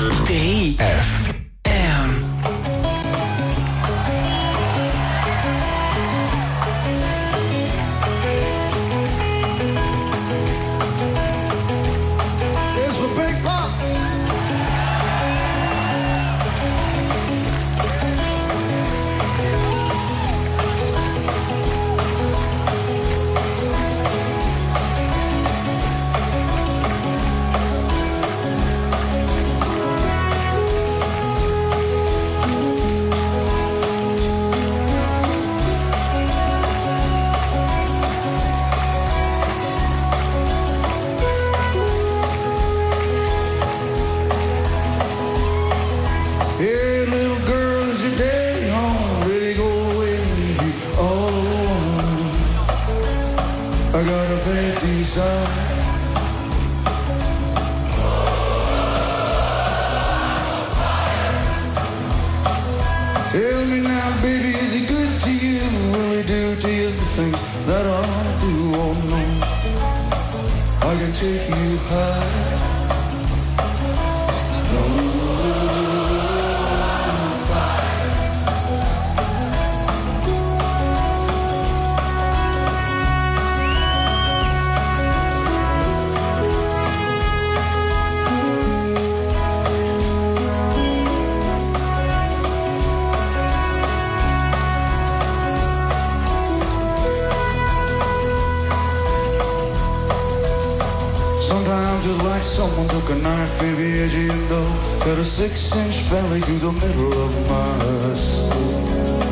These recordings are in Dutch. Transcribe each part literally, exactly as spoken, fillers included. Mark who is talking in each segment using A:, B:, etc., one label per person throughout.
A: drie F M.
B: It's the Big Pop. Hey, little girl, is your day home? Ready to go away and leave you all alone? I got a bad desire. Tell me now, baby, is he good to you? Will he do to you the things that I do? Oh no, I can take you high. Sometimes it's like someone took a knife, baby, as you know, cut a six-inch valley through the middle of my soul.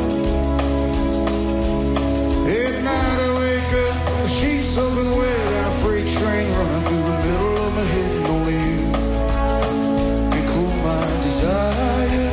B: At night I wake up, the sheets soaking wet, and a freight train running through the middle of my head, and only you can cool my desire.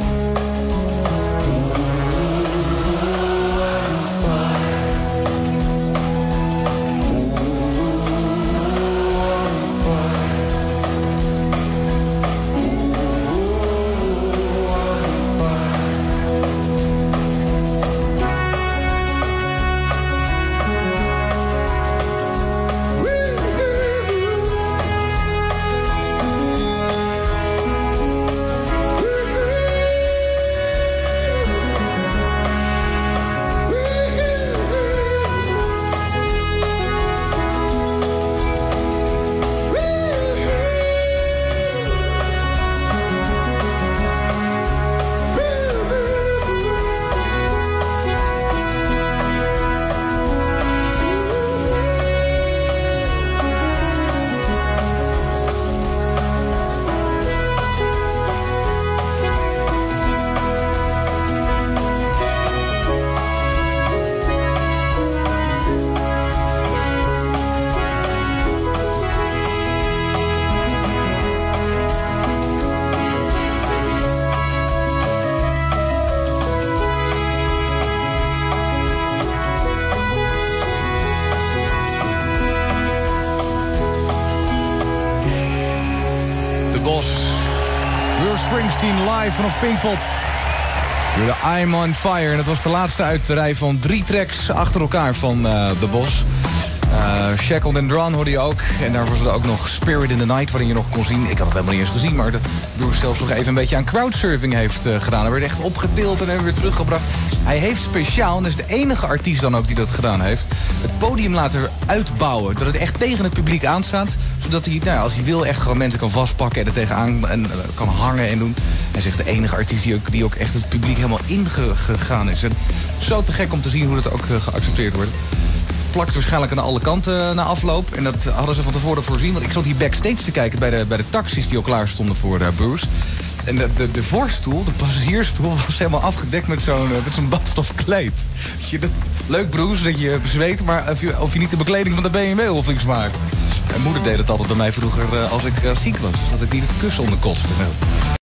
C: Springsteen live vanaf Pinkpop. De I'm on Fire. En dat was de laatste uit de rij van drie tracks achter elkaar van uh, The Boss. Uh, Shackled and Drawn hoorde je ook. En daar was er ook nog Spirit in the Night, waarin je nog kon zien. Ik had het helemaal niet eens gezien, maar de Bruce zelfs nog even een beetje aan crowdsurfing heeft uh, gedaan. Hij werd echt opgetild en weer teruggebracht. Hij heeft speciaal, en dat is de enige artiest dan ook die dat gedaan heeft, het podium laten uitbouwen. Dat het echt tegen het publiek aanstaat. Zodat hij, nou, als hij wil, echt gewoon mensen kan vastpakken en er tegenaan en, uh, kan hangen en doen. Hij zegt de enige artiest die ook, die ook echt het publiek helemaal ingegaan is. En zo te gek om te zien hoe dat ook uh, geaccepteerd wordt. Plakt waarschijnlijk aan alle kanten na afloop. En dat hadden ze van tevoren voorzien. Want ik zat hier backstage te kijken bij de, bij de taxis die al klaar stonden voor uh, Bruce. En de, de, de voorstoel, de passagiersstoel, was helemaal afgedekt met zo'n uh, met zo'n badstof kleed. Je, dat, leuk Bruce, dat je bezweet, maar of je, of je niet de bekleding van de B M W of iets maakt. Mijn moeder deed het altijd bij mij vroeger uh, als ik uh, ziek was. Dus dat ik niet het kussen onderkotste.